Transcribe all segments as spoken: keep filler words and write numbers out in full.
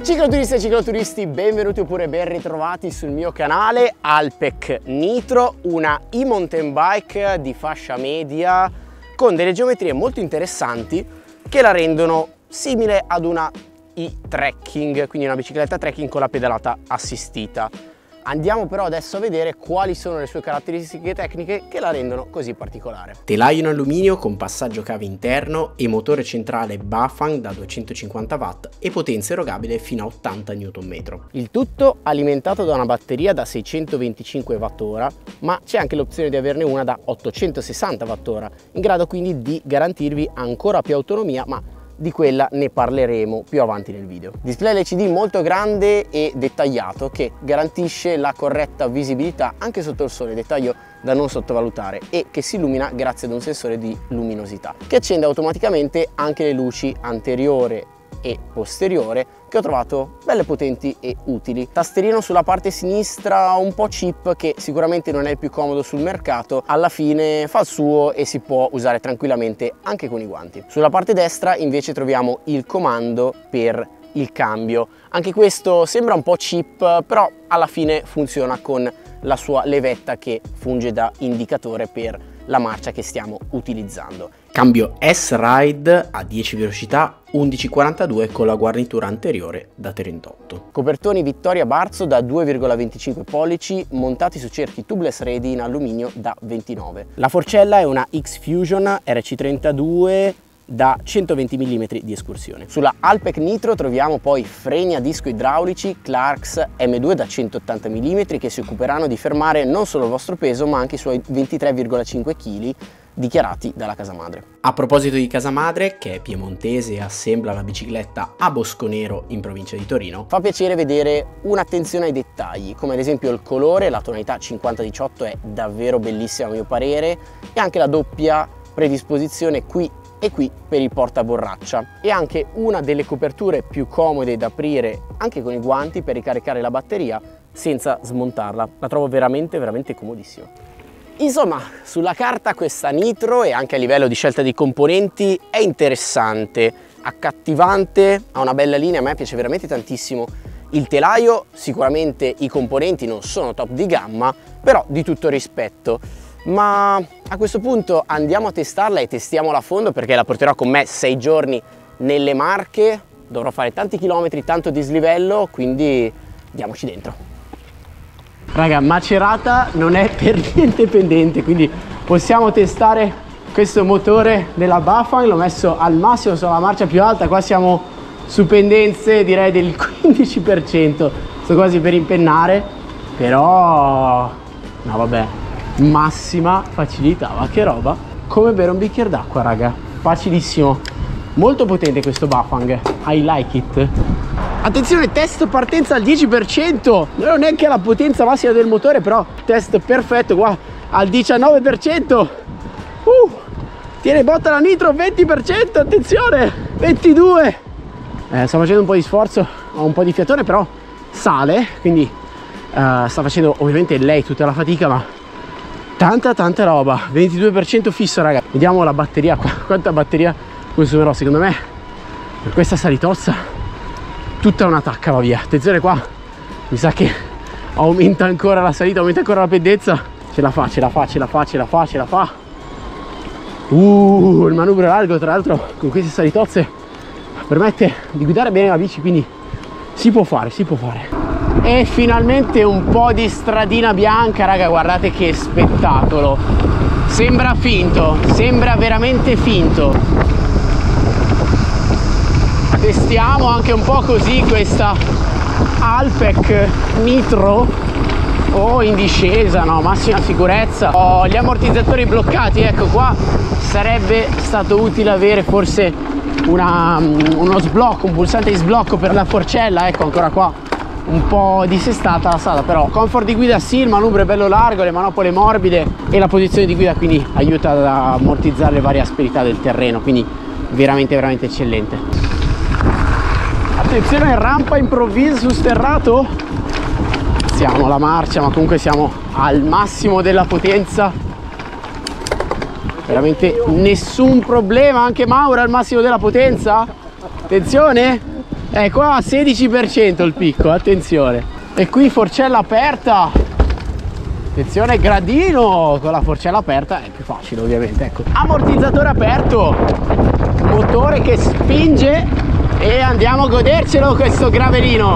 Cicloturisti e cicloturisti, benvenuti oppure ben ritrovati sul mio canale Alpec Nitro, una e-mountain bike di fascia media con delle geometrie molto interessanti che la rendono simile ad una e-trekking, quindi una bicicletta trekking con la pedalata assistita. Andiamo però adesso a vedere quali sono le sue caratteristiche tecniche che la rendono così particolare. Telaio in alluminio con passaggio cave interno e motore centrale Bafang da duecentocinquanta watt e potenza erogabile fino a ottanta newton metro. Il tutto alimentato da una batteria da seicentoventicinque watt ora, ma c'è anche l'opzione di averne una da ottocentosessanta watt ora, in grado quindi di garantirvi ancora più autonomia, ma di quella ne parleremo più avanti nel video. Display L C D molto grande e dettagliato che garantisce la corretta visibilità anche sotto il sole, dettaglio da non sottovalutare, e che si illumina grazie ad un sensore di luminosità che accende automaticamente anche le luci anteriore e posteriore, che ho trovato belle potenti e utili. Tasterino sulla parte sinistra un po' cheap, che sicuramente non è il più comodo sul mercato, alla fine fa il suo e si può usare tranquillamente anche con i guanti. Sulla parte destra invece troviamo il comando per il cambio, anche questo sembra un po' cheap, però alla fine funziona con la sua levetta che funge da indicatore per la marcia che stiamo utilizzando. Cambio S-Ride a dieci velocità, undici quarantadue con la guarnitura anteriore da trentotto. Copertoni Vittoria Barzo da due virgola venticinque pollici montati su cerchi tubeless ready in alluminio da ventinove. La forcella è una X-Fusion R C trentadue da centoventi millimetri di escursione. Sulla Alpec Nitro troviamo poi freni a disco idraulici Clarks M due da centottanta millimetri che si occuperanno di fermare non solo il vostro peso ma anche i suoi ventitré virgola cinque chili dichiarati dalla casa madre. A proposito di casa madre, che è piemontese e assembla la bicicletta a Bosconero in provincia di Torino, fa piacere vedere un'attenzione ai dettagli, come ad esempio il colore, la tonalità cinquanta diciotto è davvero bellissima a mio parere, e anche la doppia predisposizione qui e qui per il portaborraccia, e anche una delle coperture più comode da aprire anche con i guanti per ricaricare la batteria senza smontarla. La trovo veramente veramente comodissima. Insomma, sulla carta questa Nitro, e anche a livello di scelta di componenti, è interessante, accattivante, ha una bella linea, a me piace veramente tantissimo il telaio. Sicuramente i componenti non sono top di gamma, però di tutto rispetto. Ma a questo punto andiamo a testarla e testiamola a fondo, perché la porterò con me sei giorni nelle Marche, dovrò fare tanti chilometri, tanto dislivello, quindi andiamoci dentro. Raga, Macerata non è per niente pendente, quindi possiamo testare questo motore della Bafang. L'ho messo al massimo sulla marcia più alta, qua siamo su pendenze direi del quindici per cento, sto quasi per impennare, però no vabbè, massima facilità, ma che roba, come bere un bicchiere d'acqua raga, facilissimo, molto potente questo Bafang, I like it. Attenzione, test partenza al dieci per cento, non è che la potenza massima del motore, però test perfetto qua al diciannove per cento. uh, tiene botta la Nitro, venti per cento, attenzione, ventidue, eh, sto facendo un po' di sforzo, ho un po' di fiatone, però sale, quindi uh, sta facendo ovviamente lei tutta la fatica, ma tanta tanta roba. Ventidue per cento fisso raga. Vediamo la batteria qua, quanta batteria consumerò. Secondo me per questa salitozza tutta una tacca va via. Attenzione qua, mi sa che aumenta ancora la salita, aumenta ancora la pendenza. Ce la fa, ce la fa, ce la fa, ce la fa, ce la fa. Uh, il manubrio largo tra l'altro con queste salitozze permette di guidare bene la bici, quindi si può fare, si può fare. E finalmente un po' di stradina bianca raga, guardate che spettacolo, sembra finto, sembra veramente finto. Testiamo anche un po' così questa Alpec Nitro, oh, in discesa, no, massima sicurezza. Ho gli ammortizzatori bloccati, ecco qua sarebbe stato utile avere forse una, uno sblocco, un pulsante di sblocco per la forcella, ecco ancora qua un po' dissestata la strada, però comfort di guida sì, il manubrio è bello largo, le manopole morbide e la posizione di guida quindi aiuta ad ammortizzare le varie asperità del terreno, quindi veramente veramente eccellente. Attenzione, rampa improvvisa su sterrato, siamo alla marcia ma comunque siamo al massimo della potenza, veramente nessun problema. Anche Maura al massimo della potenza, attenzione, Eh, qua sedici per cento il picco, attenzione. E qui forcella aperta. Attenzione, gradino con la forcella aperta è più facile ovviamente, ecco. Ammortizzatore aperto, motore che spinge e andiamo a godercelo questo gravelino.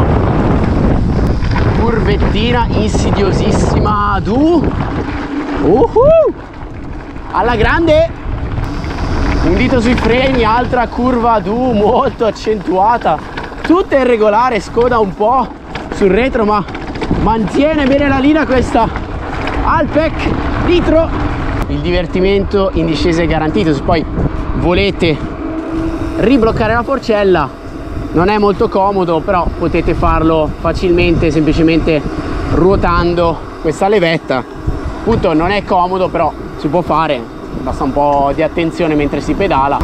Curvettina insidiosissima, du. Uhuh. Alla grande. Un dito sui freni, altra curva du molto accentuata, tutta irregolare, scoda un po' sul retro ma mantiene bene la linea questa Alpec Nitro. Il divertimento in discesa è garantito, se poi volete ribloccare la forcella non è molto comodo, però potete farlo facilmente semplicemente ruotando questa levetta. Appunto non è comodo, però si può fare. Basta un po' di attenzione mentre si pedala.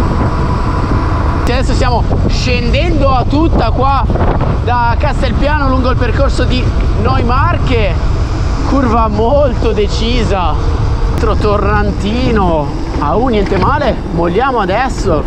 Adesso stiamo scendendo a tutta qua da Castelpiano lungo il percorso di Neumarche, curva molto decisa, tornantino. Ah, uh, niente male, molliamo adesso.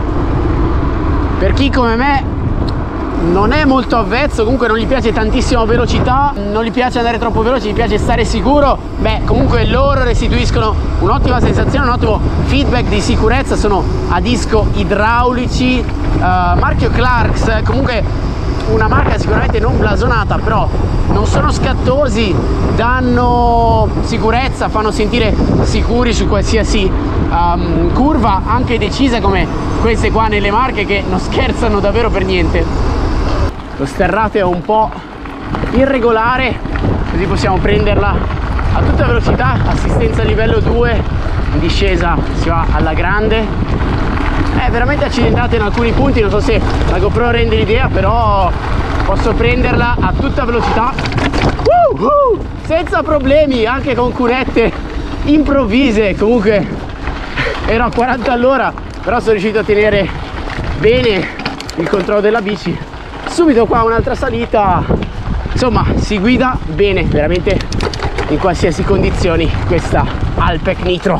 Per chi come me non è molto avvezzo, comunque non gli piace tantissimo velocità, non gli piace andare troppo veloce, gli piace stare sicuro, beh comunque loro restituiscono un'ottima sensazione, un ottimo feedback di sicurezza. Sono a disco idraulici, uh, marchio Clarks, comunque una marca sicuramente non blasonata, però non sono scattosi, danno sicurezza, fanno sentire sicuri su qualsiasi um, curva, anche decisa come queste qua nelle Marche che non scherzano davvero per niente. Lo sterrato è un po' irregolare, così possiamo prenderla a tutta velocità, assistenza livello due, in discesa si va alla grande. È veramente accidentata in alcuni punti, non so se la GoPro rende l'idea, però posso prenderla a tutta velocità uh, uh, senza problemi, anche con cunette improvvise. Comunque ero a quaranta all'ora, però sono riuscito a tenere bene il controllo della bici. Subito qua un'altra salita, insomma si guida bene veramente in qualsiasi condizioni questa Alpec Nitro.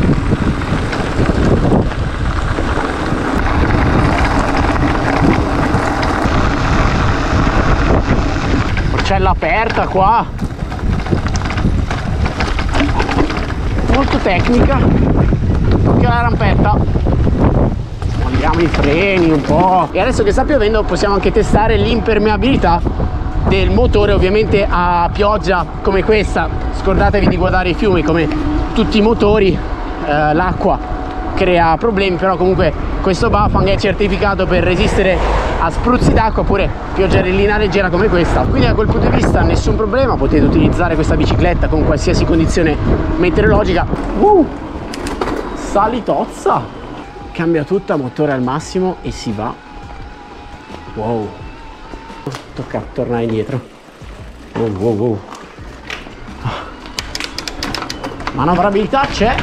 Forcella aperta qua, molto tecnica, occhio alla rampetta. Andiamo i freni un po'. E adesso che sta piovendo possiamo anche testare l'impermeabilità del motore, ovviamente a pioggia come questa scordatevi di guardare i fiumi, come tutti i motori eh, l'acqua crea problemi, però comunque questo Bafang è certificato per resistere a spruzzi d'acqua oppure pioggerellina leggera come questa, quindi da quel punto di vista nessun problema, potete utilizzare questa bicicletta con qualsiasi condizione meteorologica. uh, Salitozza, cambia tutta, motore al massimo e si va. Wow, tocca tornare indietro. Wow, wow, wow. Manovrabilità c'è.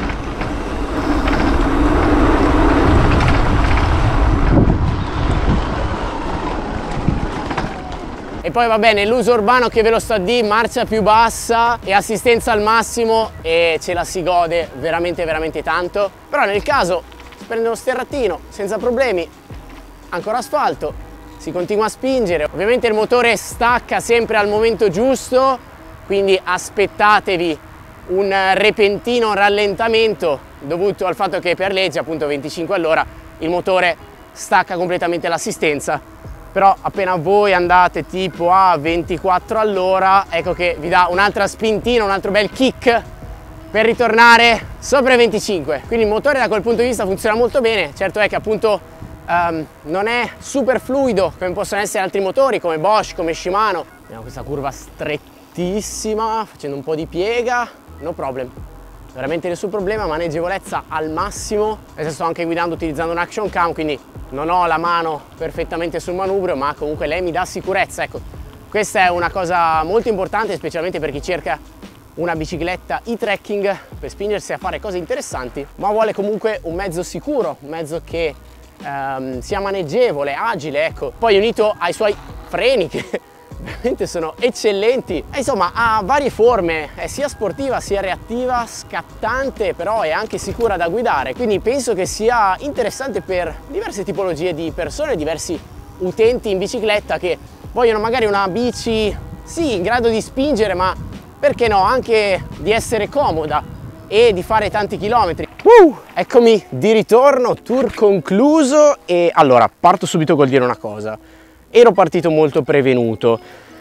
E poi va bene, l'uso urbano che ve lo sto a dire, marcia più bassa e assistenza al massimo e ce la si gode veramente veramente tanto. Però nel caso si prende uno sterrattino senza problemi, ancora asfalto, si continua a spingere. Ovviamente il motore stacca sempre al momento giusto, quindi aspettatevi un repentino rallentamento dovuto al fatto che per legge, appunto venticinque all'ora, il motore stacca completamente l'assistenza. Però appena voi andate tipo a ventiquattro all'ora, ecco che vi dà un'altra spintina, un altro bel kick per ritornare sopra i venticinque. Quindi il motore da quel punto di vista funziona molto bene. Certo è che appunto um, non è super fluido come possono essere altri motori come Bosch, come Shimano. Abbiamo questa curva strettissima, facendo un po' di piega, no problem. Veramente nessun problema, maneggevolezza al massimo. Adesso sto anche guidando utilizzando un action cam, quindi non ho la mano perfettamente sul manubrio, ma comunque lei mi dà sicurezza. Ecco, questa è una cosa molto importante, specialmente per chi cerca una bicicletta e-trekking per spingersi a fare cose interessanti, ma vuole comunque un mezzo sicuro, un mezzo che ehm, sia maneggevole, agile, ecco. Poi unito ai suoi freni che veramente sono eccellenti, e insomma ha varie forme, è sia sportiva sia reattiva, scattante, però è anche sicura da guidare, quindi penso che sia interessante per diverse tipologie di persone, diversi utenti in bicicletta che vogliono magari una bici, sì, in grado di spingere, ma perché no, anche di essere comoda e di fare tanti chilometri. Uh, eccomi di ritorno, tour concluso. E allora, parto subito col dire una cosa. Ero partito molto prevenuto.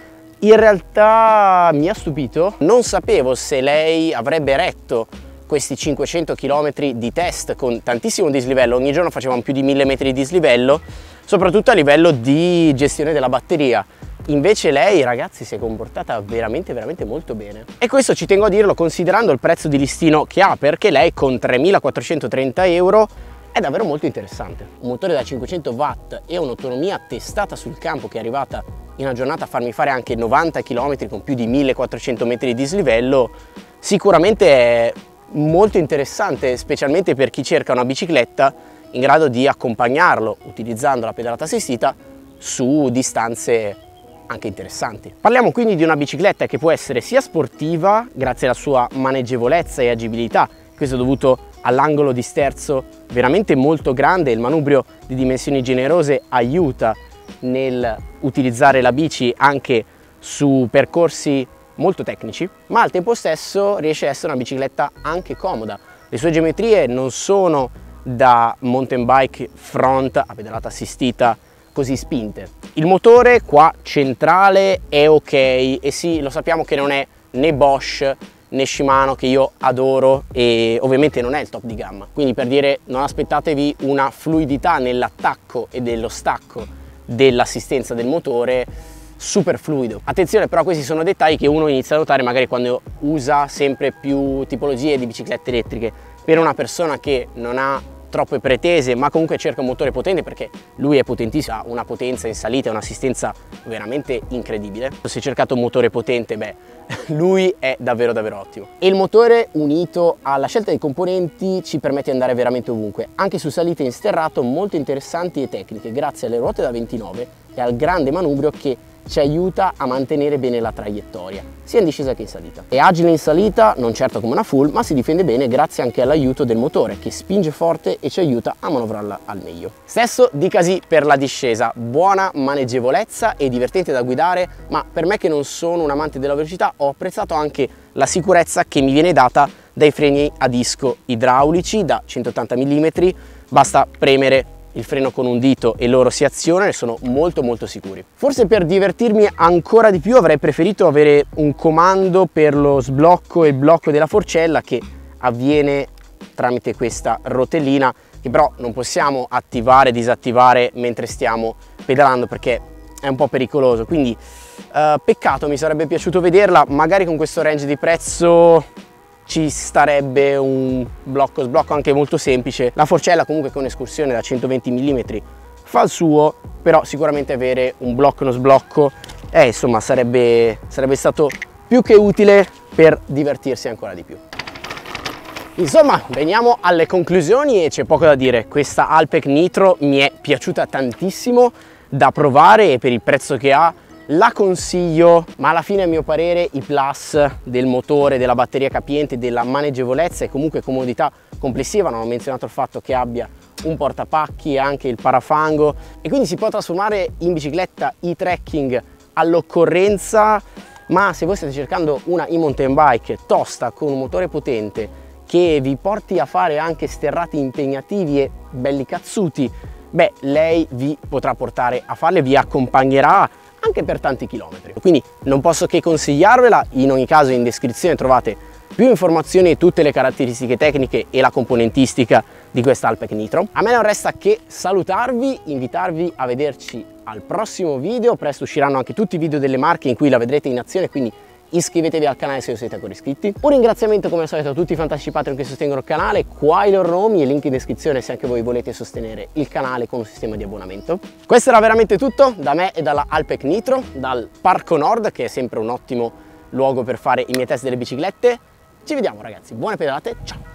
In realtà mi ha stupito, non sapevo se lei avrebbe retto questi cinquecento chilometri di test con tantissimo dislivello. Ogni giorno facevamo più di mille metri di dislivello, soprattutto a livello di gestione della batteria. Invece lei, ragazzi, si è comportata veramente veramente molto bene, e questo ci tengo a dirlo considerando il prezzo di listino che ha, perché lei con tremilaquattrocentotrenta euro è davvero molto interessante. Un motore da cinquecento watt e un'autonomia testata sul campo che è arrivata in una giornata a farmi fare anche novanta chilometri con più di millequattrocento metri di dislivello, sicuramente è molto interessante, specialmente per chi cerca una bicicletta in grado di accompagnarlo utilizzando la pedalata assistita su distanze anche interessanti. Parliamo quindi di una bicicletta che può essere sia sportiva grazie alla sua maneggevolezza e agibilità, questo è dovuto all'angolo di sterzo veramente molto grande. Il manubrio di dimensioni generose aiuta nel utilizzare la bici anche su percorsi molto tecnici, ma al tempo stesso riesce a essere una bicicletta anche comoda. Le sue geometrie non sono da mountain bike front a pedalata assistita così spinte. Il motore qua centrale è ok, e sì, lo sappiamo che non è né Bosch né Shimano, che io adoro, e ovviamente non è il top di gamma, quindi per dire, non aspettatevi una fluidità nell'attacco e dello stacco dell'assistenza del motore super fluido. Attenzione però, questi sono dettagli che uno inizia a notare magari quando usa sempre più tipologie di biciclette elettriche. Per una persona che non ha troppe pretese ma comunque cerca un motore potente, perché lui è potentissimo, ha una potenza in salita e un'assistenza veramente incredibile. Se hai cercato un motore potente, beh, lui è davvero davvero ottimo. E il motore unito alla scelta dei componenti ci permette di andare veramente ovunque, anche su salite in sterrato molto interessanti e tecniche, grazie alle ruote da ventinove e al grande manubrio che ci aiuta a mantenere bene la traiettoria, sia in discesa che in salita. È agile in salita, non certo come una full, ma si difende bene grazie anche all'aiuto del motore che spinge forte e ci aiuta a manovrarla al meglio. Stesso dicasi per la discesa, buona maneggevolezza e divertente da guidare, ma per me che non sono un amante della velocità ho apprezzato anche la sicurezza che mi viene data dai freni a disco idraulici da centottanta millimetri, basta premere il freno con un dito e loro si azionano e sono molto molto sicuri. Forse per divertirmi ancora di più avrei preferito avere un comando per lo sblocco e il blocco della forcella, che avviene tramite questa rotellina, che però non possiamo attivare e disattivare mentre stiamo pedalando perché è un po' pericoloso, quindi uh, peccato, mi sarebbe piaciuto vederla. Magari con questo range di prezzo ci starebbe un blocco sblocco anche molto semplice. La forcella comunque con escursione da centoventi millimetri fa il suo, però sicuramente avere un blocco e uno sblocco eh, insomma sarebbe, sarebbe stato più che utile per divertirsi ancora di più. Insomma, veniamo alle conclusioni e c'è poco da dire. Questa Alpec Nitro mi è piaciuta tantissimo da provare e per il prezzo che ha la consiglio, ma alla fine a mio parere i plus del motore, della batteria capiente, della maneggevolezza e comunque comodità complessiva, non ho menzionato il fatto che abbia un portapacchi e anche il parafango, e quindi si può trasformare in bicicletta e-trekking all'occorrenza. Ma se voi state cercando una e-mountain bike tosta con un motore potente che vi porti a fare anche sterrati impegnativi e belli cazzuti, beh, lei vi potrà portare a farle, vi accompagnerà anche per tanti chilometri, quindi non posso che consigliarvela. In ogni caso in descrizione trovate più informazioni e tutte le caratteristiche tecniche e la componentistica di questa Alpec Nitro. A me non resta che salutarvi, invitarvi a vederci al prossimo video. Presto usciranno anche tutti i video delle marche in cui la vedrete in azione, quindi iscrivetevi al canale se non siete ancora iscritti. Un ringraziamento come al solito a tutti i fantastici Patreon che sostengono il canale, qua i loro nomi e link in descrizione se anche voi volete sostenere il canale con un sistema di abbonamento. Questo era veramente tutto da me e dalla Alpec Nitro, dal Parco Nord, che è sempre un ottimo luogo per fare i miei test delle biciclette. Ci vediamo ragazzi, buone pedalate, ciao!